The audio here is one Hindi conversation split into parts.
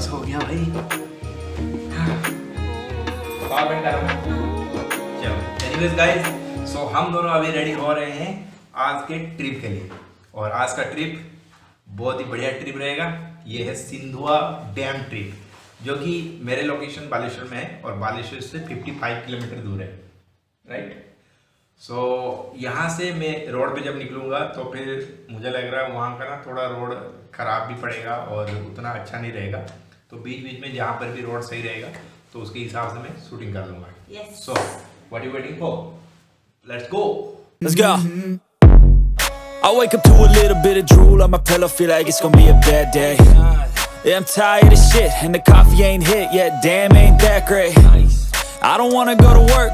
बस हो गया भाई। चलो एनीवेज गाइस, सो हम दोनों अभी रेडी हो रहे हैं आज के ट्रिप के लिए। और आज का ट्रिप बहुत ही बढ़िया ट्रिप रहेगा। ये है सिंधुआ डैम ट्रिप, जो कि मेरे लोकेशन बालेश्वर में है और बालेश्वर से 55 किलोमीटर दूर है, राइट। सो यहाँ से मैं रोड पे जब निकलूँगा तो फिर मुझे लग रहा है वहाँ का ना थोड़ा रोड ख़राब भी पड़ेगा और उतना अच्छा नहीं रहेगा। तो बीच बीच में जहाँ पर भी रोड सही रहेगा तो उसके हिसाब से मैं शूटिंग कर लूँगा। So what you waiting for, let's go. Let's go. I wake up to a little bit of drool on my pillow, feel like it's gonna be a bad day. Yeah, I'm tired of shit and the coffee ain't hit yet, damn ain't that great. I don't wanna go to work.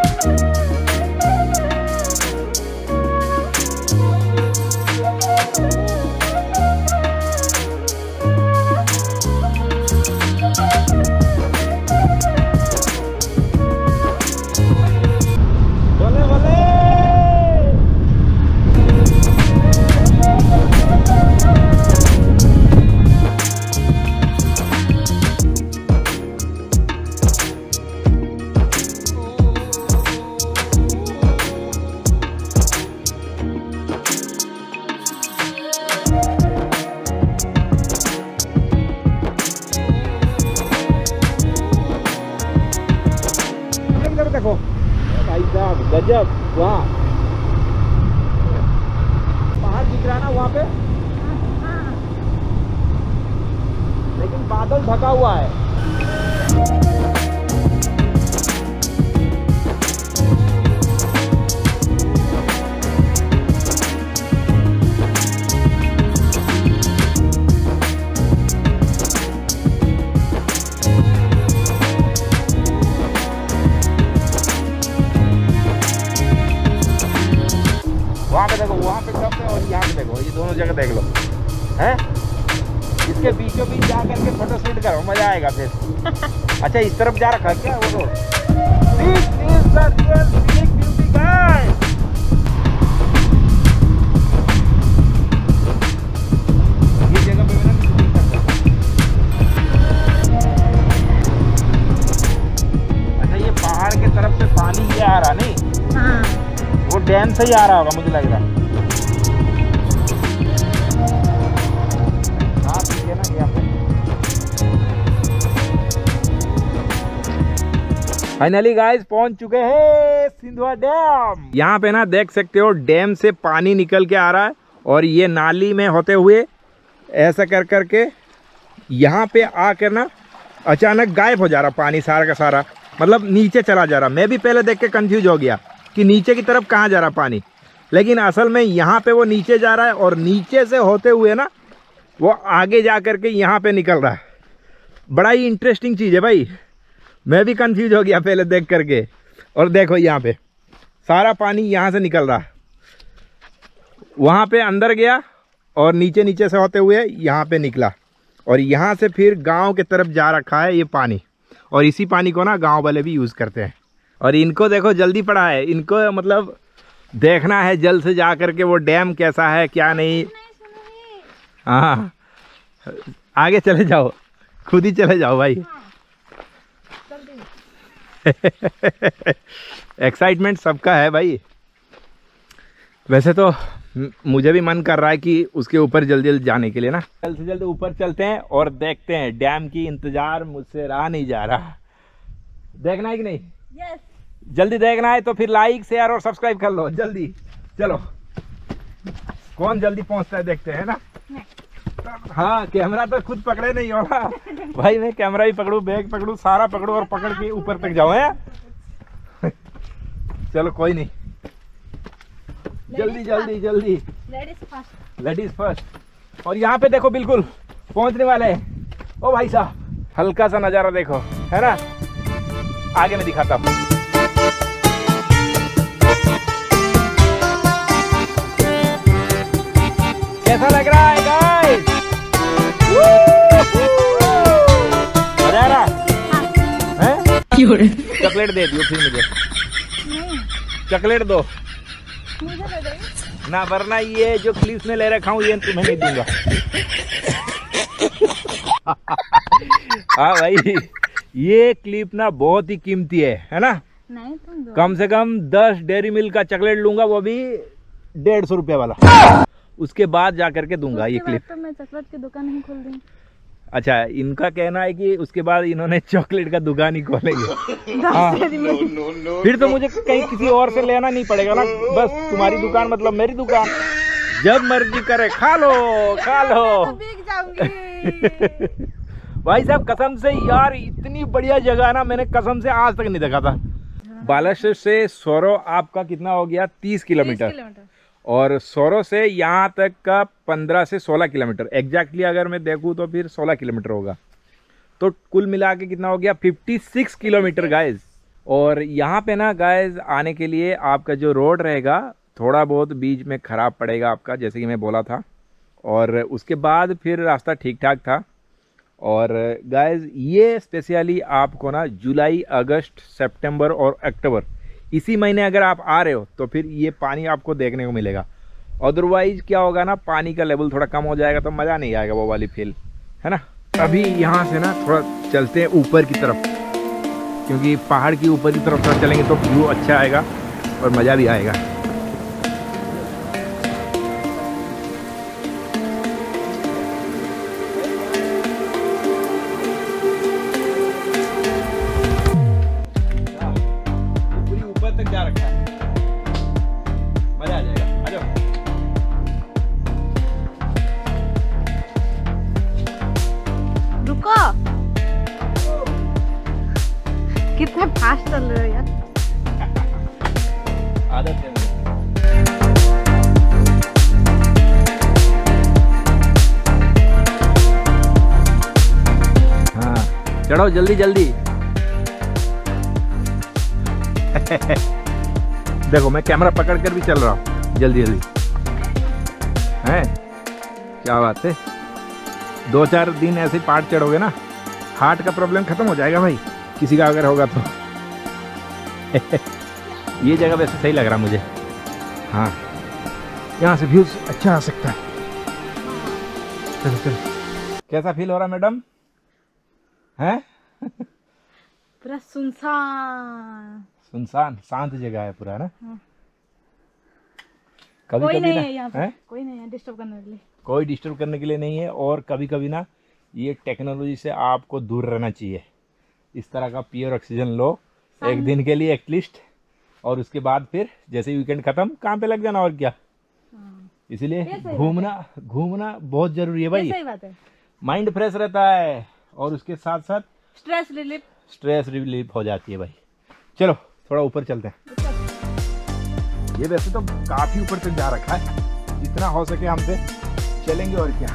देखो भाई साहब, गजब। वहाँ पहाड़ दिख रहा है ना वहाँ पे, लेकिन बादल ढका हुआ है। वहाँ पे देखो, वहाँ पे कब और यहाँ पे देखो, ये दोनों जगह देख लो, हैं? इसके बीचों बीच जा करके फोटो शूट करो, मजा आएगा फिर। अच्छा, इस तरफ जा रखा है क्या वो road? This is the real scenic beauty guys. ये जगह पे मैंने शूटिंग करता। अच्छा, ये पहाड़ के तरफ से पानी ये आ रहा नहीं? हाँ। वो डैम से ही आ रहा होगा मुझे लग रहा है। हाँ ठीक है ना। यहाँ पे फाइनली गाइस पहुंच चुके हैं सिंधुआ डैम। यहाँ पे ना देख सकते हो डैम से पानी निकल के आ रहा है और ये नाली में होते हुए ऐसा कर करके यहाँ पे आकर ना अचानक गायब हो जा रहा पानी सारा का सारा, मतलब नीचे चला जा रहा। मैं भी पहले देख के कंफ्यूज हो गया कि नीचे की तरफ कहाँ जा रहा पानी, लेकिन असल में यहाँ पे वो नीचे जा रहा है और नीचे से होते हुए ना वो आगे जा करके यहाँ पे निकल रहा है। बड़ा ही इंटरेस्टिंग चीज़ है भाई, मैं भी कंफ्यूज हो गया पहले देख करके। और देखो यहाँ पे सारा पानी यहाँ से निकल रहा है, वहाँ पे अंदर गया और नीचे नीचे से होते हुए यहाँ पे निकला और यहाँ से फिर गाँव की तरफ जा रखा है ये पानी। और इसी पानी को ना गाँव वाले भी यूज़ करते हैं। और इनको देखो जल्दी पड़ा है, इनको मतलब देखना है जल्द से जा कर के वो डैम कैसा है क्या नहीं। हाँ आगे चले जाओ, खुद ही चले जाओ भाई। एक्साइटमेंट सबका है भाई। वैसे तो मुझे भी मन कर रहा है कि उसके ऊपर जल्दी जल्दी जाने के लिए ना, जल्द से जल्द ऊपर चलते हैं और देखते हैं। डैम की इंतजार मुझसे रहा नहीं जा रहा। देखना है कि नहीं? यस। जल्दी देखना है तो फिर लाइक शेयर और सब्सक्राइब कर लो जल्दी। चलो कौन जल्दी पहुंचता है देखते हैं ना। हाँ कैमरा तो खुद पकड़े नहीं होगा भाई, मैं कैमरा ही पकड़ू, बैग पकड़ू, सारा पकड़ू और पकड़ के ऊपर तक जाओ है। चलो कोई नहीं, जल्दी जल्दी जल्दी, लेडीज फर्स्ट। और यहाँ पे देखो बिल्कुल पहुंचने वाले हैं। ओ भाई साहब हल्का सा नजारा देखो, है ना? आगे मैं दिखाता हूँ। कैसा लग रहा है गाइस? मजा आ रहा है? चॉकलेट दे दियो फिर मुझे, चॉकलेट दो ना, वरना ये जो क्लिप्स में ले रखा हूँ ये तुम्हें नहीं दूंगा। हाँ भाई, ये क्लिप ना बहुत ही कीमती है ना। नहीं तुम दो। कम से कम 10 डेयरी मिल्क का चॉकलेट लूंगा, वो भी 150 रुपये वाला, उसके बाद जा करके दूंगा ये क्लिप। तो मैं चॉकलेट की दुकान ही खोल दूँ। अच्छा, इनका कहना है कि उसके बाद इन्होंने चॉकलेट का दुकान ही खोलेंगे। हाँ। फिर तो मुझे कहीं किसी और से लेना नहीं पड़ेगा ना, बस तुम्हारी दुकान मतलब मेरी दुकान, जब मर्जी करे खा लो खा लो। बिक जाऊंगी। भाई साहब कसम से यार, इतनी बढ़िया जगह है ना, मैंने कसम से आज तक नहीं देखा था। बालासर से सोरो आपका कितना हो गया? 30 किलोमीटर। और सोरो से यहाँ तक का 15 से 16 किलोमीटर, एग्जैक्टली अगर मैं देखूँ तो फिर 16 किलोमीटर होगा। तो कुल मिला के कितना हो गया? 56 किलोमीटर गाइज। और यहाँ पे ना गाइज आने के लिए आपका जो रोड रहेगा थोड़ा बहुत बीच में ख़राब पड़ेगा आपका, जैसे कि मैं बोला था, और उसके बाद फिर रास्ता ठीक ठाक था। और गाइज ये स्पेशली आपको ना जुलाई, अगस्त, सितंबर और अक्टूबर, इसी महीने अगर आप आ रहे हो तो फिर ये पानी आपको देखने को मिलेगा। अदरवाइज क्या होगा ना, पानी का लेवल थोड़ा कम हो जाएगा तो मज़ा नहीं आएगा वो वाली फील, है ना। अभी यहाँ से ना थोड़ा चलते हैं ऊपर की तरफ, क्योंकि पहाड़ की ऊपर की तरफ थोड़ा चलेंगे तो व्यू अच्छा आएगा और मज़ा भी आएगा। जा रखा है, मजा आ जाएगा। आ जाओ। रुको, कितना फास्ट चल रहे हो यार। आदत है मुझे। हाँ चढ़ो जल्दी जल्दी। देखो मैं कैमरा पकड़ कर भी चल रहा हूँ, जल्दी जल्दी हैं। क्या बात है, 2-4 दिन ऐसे पहाड़ चढ़ोगे ना, हार्ट का प्रॉब्लम खत्म हो जाएगा भाई, किसी का अगर होगा तो। ये जगह वैसे सही लग रहा मुझे। हाँ, यहाँ से व्यूज अच्छा आ सकता है। चलो चलो। कैसा फील हो रहा मैडम? हैं? पूरा सुनसान सुनसान शांत जगह है पूरा, है ना। हाँ। कभी कोई कभी नहीं ना है यहाँ पे, है? कोई नहीं है डिस्टर्ब करने के लिए। कोई डिस्टर्ब करने के लिए नहीं है। और कभी कभी ना ये टेक्नोलॉजी से आपको दूर रहना चाहिए। इस तरह का प्योर ऑक्सीजन लो एक दिन के लिए एटलीस्ट, और उसके बाद फिर जैसे वीकेंड खत्म काम पे लग जाना, और क्या। इसीलिए घूमना बहुत जरूरी है भाई। सही बात है। माइंड फ्रेश रहता है और उसके साथ साथ स्ट्रेस रिलीफ हो जाती है भाई। चलो थोड़ा ऊपर चलते हैं। ये वैसे तो काफी ऊपर तक जा रखा है, जितना हो सके हमसे चलेंगे, और क्या।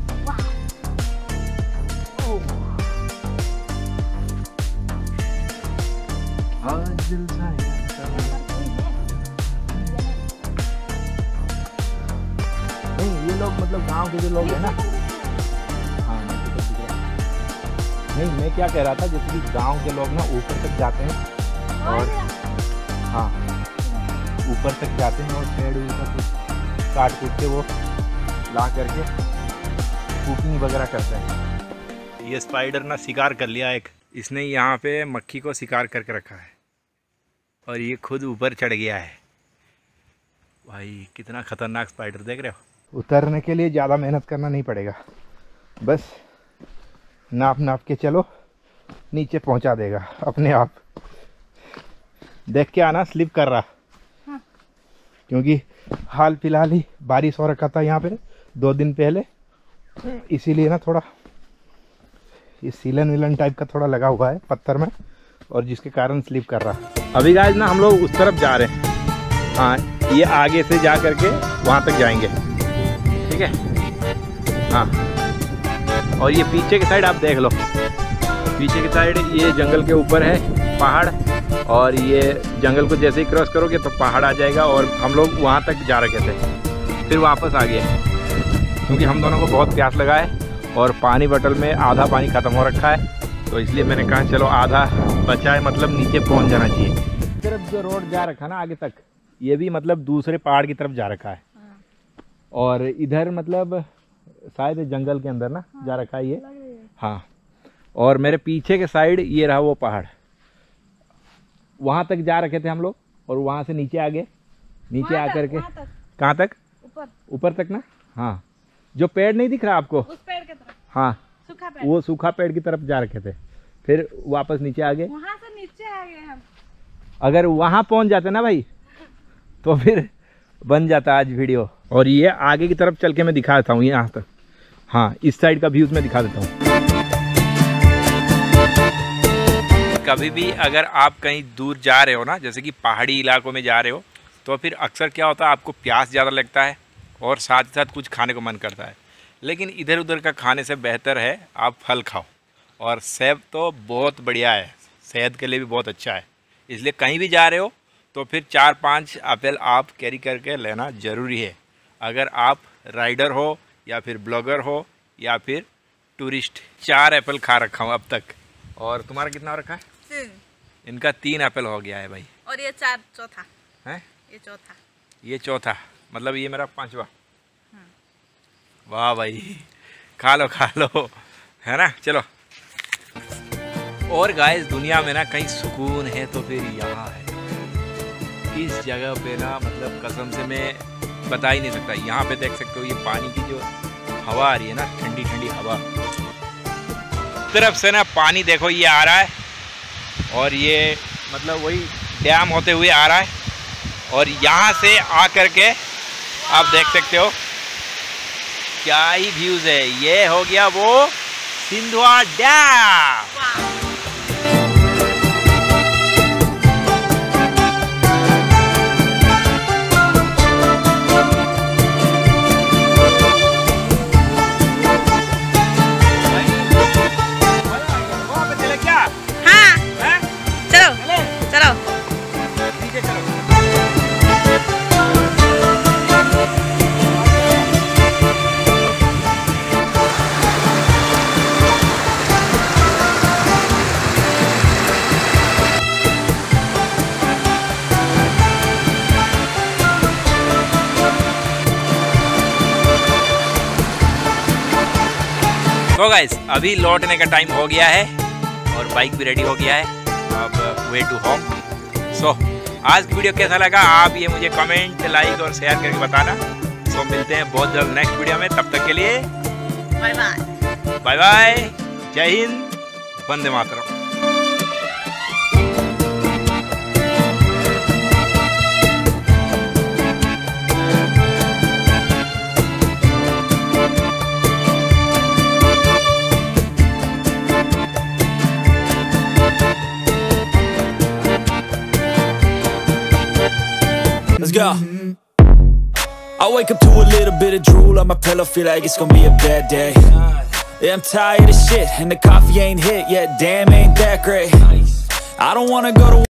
नहीं ये लोग मतलब गांव के जो लोग हैं ना, हाँ नहीं मैं क्या कह रहा था, जैसे कि गांव के लोग ना ऊपर तक जाते हैं और हाँ ऊपर तक जाते हैं और पेड़ ऊपर कुछ काट कूट के वो ला करके कुकिंग वगैरह करते हैं। ये स्पाइडर ना शिकार कर लिया एक, इसने यहाँ पे मक्खी को शिकार करके रखा है और ये खुद ऊपर चढ़ गया है। भाई कितना खतरनाक स्पाइडर, देख रहे हो। उतरने के लिए ज़्यादा मेहनत करना नहीं पड़ेगा, बस नाप नाप के चलो, नीचे पहुँचा देगा अपने आप। देख के आना, स्लिप कर रहा। हाँ। क्योंकि हाल फिलहाल ही बारिश हो रखा था यहाँ पे 2 दिन पहले, इसीलिए ना थोड़ा ये सीलन विलन टाइप का थोड़ा लगा हुआ है पत्थर में, और जिसके कारण स्लिप कर रहा। अभी गाइस ना हम लोग उस तरफ जा रहे हैं। हाँ ये आगे से जा करके वहाँ तक जाएंगे, ठीक है। हाँ और ये पीछे की साइड आप देख लो, पीछे की साइड ये जंगल के ऊपर है पहाड़, और ये जंगल को जैसे ही क्रॉस करोगे तो पहाड़ आ जाएगा। और हम लोग वहाँ तक जा रखे थे, फिर वापस आ गए क्योंकि हम दोनों को बहुत प्यास लगा है और पानी बोतल में आधा पानी ख़त्म हो रखा है, तो इसलिए मैंने कहा चलो आधा बचा है, मतलब नीचे पहुँच जाना चाहिए। तरफ जो रोड जा रखा ना आगे तक, ये भी मतलब दूसरे पहाड़ की तरफ जा रखा है। और इधर मतलब शायद जंगल के अंदर ना जा रखा है ये। हाँ, और मेरे पीछे के साइड ये रहा वो पहाड़, वहाँ तक जा रखे थे हम लोग, और वहाँ से नीचे आगे, नीचे आकर के कहाँ तक, ऊपर तक ना। हाँ, जो पेड़ नहीं दिख रहा आपको, उस पेड़ की तरफ, हाँ सूखा पेड़, वो सूखा पेड़ की तरफ जा रखे थे, फिर वापस नीचे आ गए। वहाँ से नीचे आ गए हम। अगर वहाँ पहुँच जाते ना भाई तो फिर बन जाता आज वीडियो। और ये आगे की तरफ चल के मैं दिखा देता हूँ यहाँ तक, हाँ इस साइड का व्यूज मैं दिखा देता हूँ। कभी भी अगर आप कहीं दूर जा रहे हो ना, जैसे कि पहाड़ी इलाकों में जा रहे हो, तो फिर अक्सर क्या होता है, आपको प्यास ज़्यादा लगता है और साथ ही साथ कुछ खाने को मन करता है। लेकिन इधर उधर का खाने से बेहतर है आप फल खाओ, और सेब तो बहुत बढ़िया है, सेहत के लिए भी बहुत अच्छा है। इसलिए कहीं भी जा रहे हो तो फिर 4-5 एप्पल आप कैरी करके लेना ज़रूरी है। अगर आप राइडर हो या फिर ब्लॉगर हो या फिर टूरिस्ट। 4 एप्पल खा रखा हूँ अब तक। और तुम्हारा कितना हो रखा है? 3। इनका 3 एप्पल हो गया है भाई। और ये 4 चौथा है, ये चौथा, मतलब ये मेरा 5वां। वाह भाई, खा लो है ना। चलो, और गाइस दुनिया में ना कहीं सुकून है तो फिर यहाँ है। इस जगह पे ना मतलब कसम से मैं बता ही नहीं सकता। यहाँ पे देख सकते हो ये पानी की जो हवा आ रही है ना, ठंडी ठंडी हवा, तरफ से ना पानी देखो ये आ रहा है, और ये मतलब वही डैम होते हुए आ रहा है, और यहाँ से आ करके आप देख सकते हो क्या ही व्यूज है। ये हो गया वो सिंधुआ डैम। तो गाइस अभी लौटने का टाइम हो गया है और बाइक भी रेडी हो गया है, अब वे टू होम। सो आज की वीडियो कैसा लगा आप ये मुझे कमेंट, लाइक और शेयर करके बताना। सो मिलते हैं बहुत जल्द नेक्स्ट वीडियो में, तब तक के लिए बाय बाय, बाय बाय, जय Hind, Vande Mataram. Let's go. I wake up to a little bit of drool on my pillow, feel like it's gonna be a bad day. Yeah, I'm tired of shit, and the coffee ain't hit yet, damn ain't that great. I don't wanna go to